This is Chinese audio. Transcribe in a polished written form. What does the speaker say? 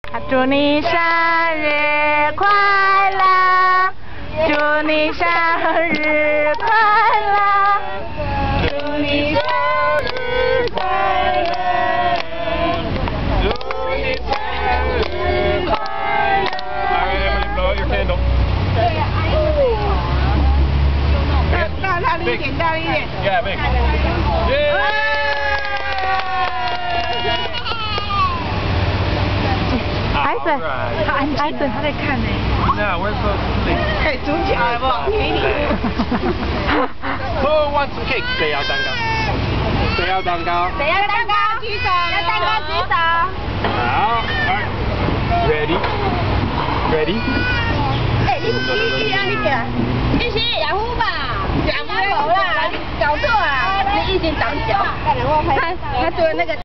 祝你生日快乐，祝你生日快乐，祝你生日快乐，祝你生日快乐。Alright, blow out your candle. 大力一点，大力一点。Yeah, big.艾森他在看呢。 No, we're supposed to sleep. 可以煮起来好不好？给你。 Who wants some cake? 谁要蛋糕？谁要蛋糕？ 谁要蛋糕？举手。要蛋糕举手。 好 ，Ready? Ready? 哎，你啊，你个，一起养虎吧，养虎啦，搞错啊，你已经长脚，他做那个。